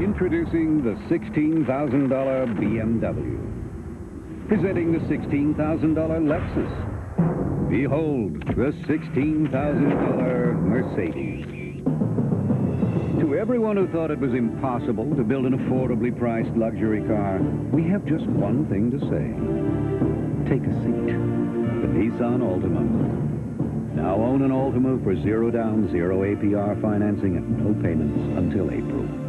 Introducing the $16,000 BMW. Presenting the $16,000 Lexus. Behold, the $16,000 Mercedes. To everyone who thought it was impossible to build an affordably priced luxury car, we have just one thing to say. Take a seat. The Nissan Altima. Now own an Altima for 0 down, 0 APR financing and no payments until April.